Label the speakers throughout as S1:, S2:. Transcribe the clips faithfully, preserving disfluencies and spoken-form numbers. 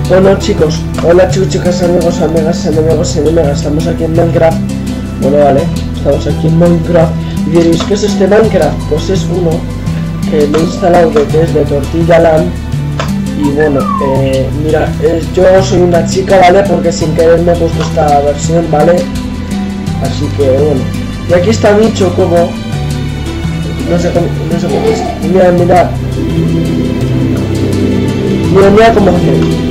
S1: Bueno chicos, hola chicos, chicas, amigos, amigas, enemigos, enemigas, estamos aquí en Minecraft. Bueno, vale, estamos aquí en Minecraft. Y diréis, ¿qué es este Minecraft? Pues es uno que me he instalado de, que es de Tortilla Land. Y bueno, eh, mira, es, yo soy una chica, ¿vale? Porque sin querer me he puesto esta versión, ¿vale? Así que bueno. Y aquí está mi chocobo. No sé cómo, no sé cómo es. Mira, mira. Mira, mira cómo hace.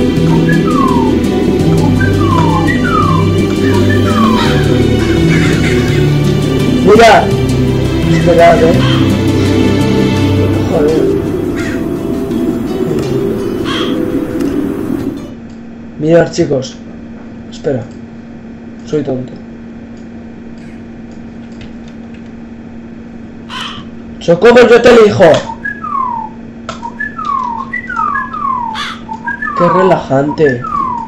S1: Mira. Esperad, eh. Joder. Mirad, chicos. Espera. Soy tonto. Chocobo, yo te elijo. Qué relajante.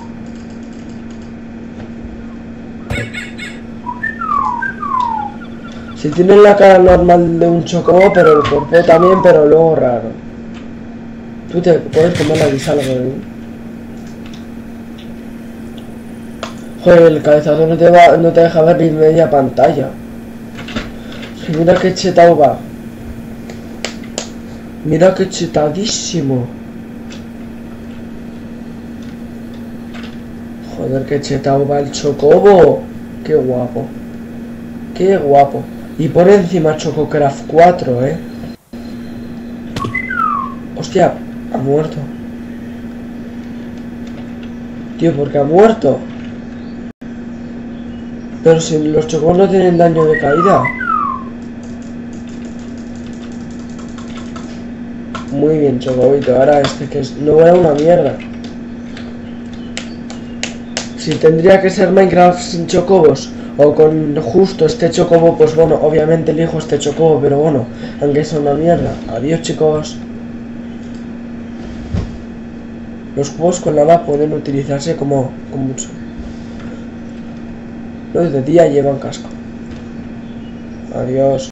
S1: Si tiene la cara normal de un chocobo, pero el cuerpo también, pero luego raro. Tú te puedes comer la guisalga, ¿eh? Joder, el cabezador no te, va, no te deja ver ni media pantalla. Sí, mira que chetado va. Mira que chetadísimo. Joder, que chetado va el chocobo. Qué guapo. Qué guapo. Y por encima Chococraft cuatro, eh. Hostia, ha muerto. Tío, ¿por qué ha muerto? Pero si los chocobos no tienen daño de caída. Muy bien, chocobito. Ahora este que es... no era una mierda. Si tendría que ser Minecraft sin chocobos o con justo este chocobo, pues bueno, obviamente elijo este chocobo, pero bueno, aunque es una mierda. Adiós, chicos. Los cubos con lava pueden utilizarse como, como mucho. Los de día llevan casco. Adiós.